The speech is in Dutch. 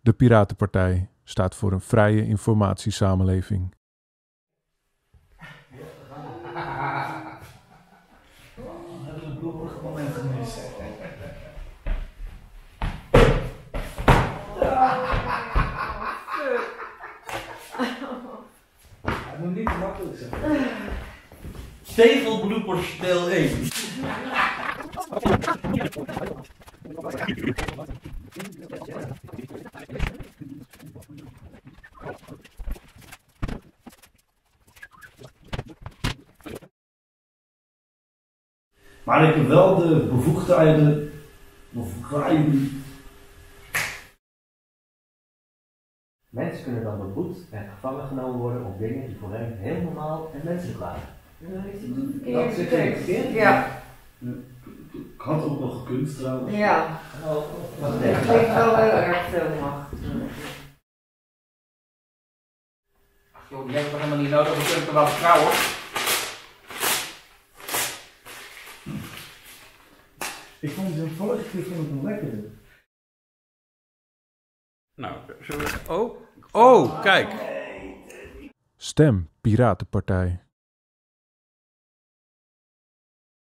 De Piratenpartij staat voor een vrije informatiesamenleving. Hebben we een bloemerig moment gemist? Het moet niet te makkelijk zijn. Tegelbloepers deel 1. Maar ik heb wel de bevoegdheden of vrijheden. Mensen kunnen dan beboet en gevangen genomen worden op dingen die voor hen heel normaal en menselijk waren. Dat zit in het verkeerd. Ja. Ik had ook nog gekund trouwens. Ja. Wat Dat denk klinkt wel heel erg veel macht. Ach joh, die hebben we helemaal niet nodig, we kunnen er wel vertrouwen. Ik vond de vorige keer nog lekkerder. Nou, zullen we... Oh, kijk. Stem Piratenpartij.